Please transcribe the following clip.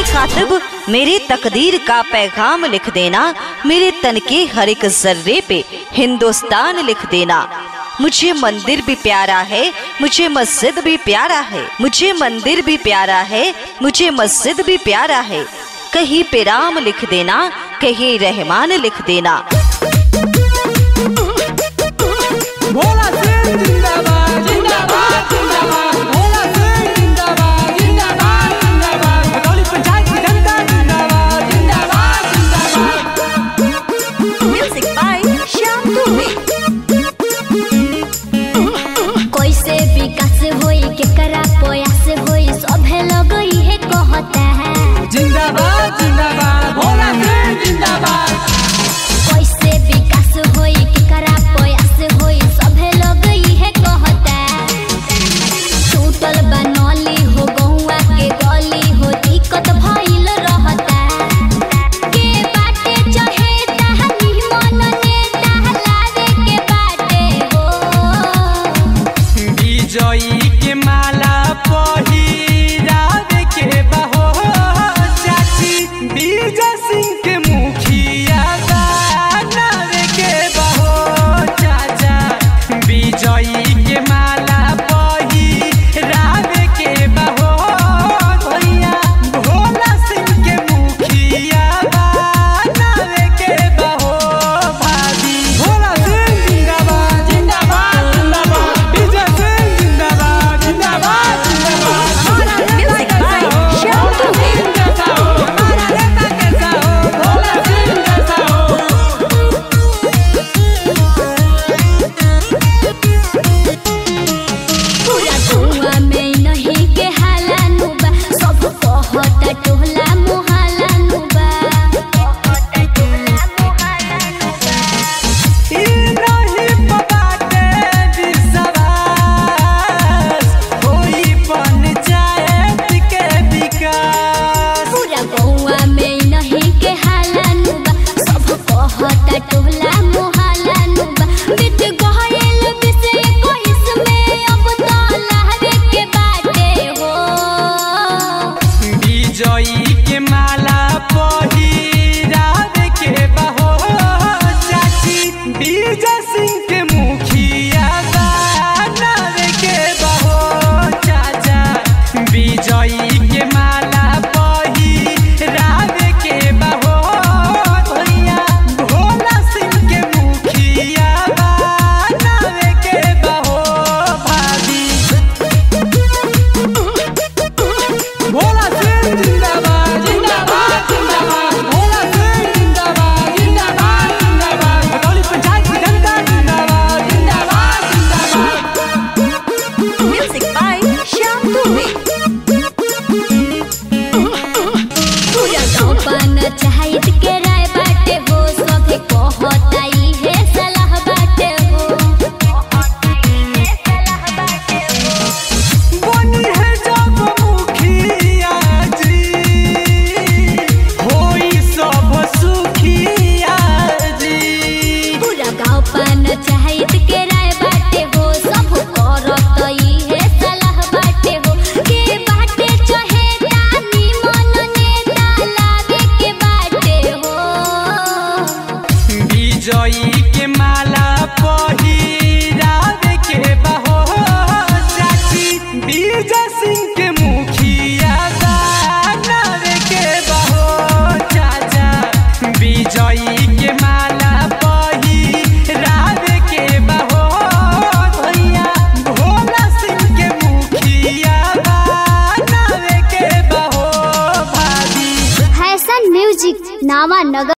कातिब मेरे तकदीर का पैगाम लिख देना, मेरे तन के हर एक जर्रे पे हिंदुस्तान लिख देना। मुझे मंदिर भी प्यारा है, मुझे मस्जिद भी प्यारा है, मुझे मंदिर भी प्यारा है, मुझे मस्जिद भी प्यारा है। कहीं पे राम लिख देना, कहीं रहमान लिख देना। भोला सिंह जिंदाबाद जिंदाबाद जिंदाबाद, भोला सिंह जिंदाबाद जिंदाबाद जिंदाबाद, भदौली पंचायत की जनता जिंदाबाद जिंदाबाद जिंदाबाद। Music by Shyam Dubey. कैसे विकास होई केकरा प्रयास होई सभे लोग इहे कहता है जिंदाबाद जिंदाबाद, भोला सिंह जिंदाबाद। कैसे विकास होई केकरा प्रयास होई सभे लोग इहे कहता है। टूटल बनौली हो गौवा के गली हो दिक्कत भइल रहता। के बाटे चाहे तहनी मन नेता लावे के बाटे हो। विजयी के माला पहिरावे के बहो चाची, विजय सिंह के मुखिया बनावे के बहो चाचा। विजयी के माला पहिरावे के बहो भैया, भोला सिंह के मुखिया बनावे के बहो भाभी। भोला सिंह जिंदाबाद जिंदाबाद जिंदाबाद, विजय सिंह जिंदाबाद जिंदाबाद जिंदाबाद। Music by Shyam Dubey. हमारा नेता कैसा हो, भोला सिंह जैसा हो। पूरा धुआं में नहीं के हालानु बा, सब कहता टोला मोहल्ला नु बा। ई नहीं बाटे विश्वास, होई पंचायत के विकास। पूरा गौवा में नहीं के हालानु बा, सब कहता टोला मोहल्ला नु बा। बीत गइल विषय कोइस में अब तो लहरे के बाटे हो। विजयी के माला पहिरावे के बहो चाची, विजय सिंह के मुखिया बनावे के बहो चाचा। विजयी के माला पहिरावे के बहो भैया, भोला सिंह के मुखिया बनावे के बहो भाभी। भोला सिंह जिंदाबाद जिंदाबाद जिंदाबाद, भोला सिंह जिंदाबाद जिंदाबाद जिंदाबाद, भदौली पंचायत की जनता जिंदाबाद जिंदाबाद जिंदाबाद। Music by Shyam Dubey. पूरा गाँव पंचायत के राय बाटे हो, सभे कहता इहे सलाह बाटे हो। बनी है जब मुखिया जी, होई सब सुखिया जी। पूरा गाँव पंचायत के राय बाटे हो, सब करत इहे सलाह बाटे हो। के बाटे चाहे तानी मन नेता लागे के बाटे हो। विजयी के माला पहिरावे के बहो चाची, विजय सिंह के मुखिया बनावे के बहो चाचा। विजयी के माला पहिरावे के बहो भैया, भोला सिंह के मुखिया बनावे के बहो भाभी। फैशन म्यूजिक नावा नगर।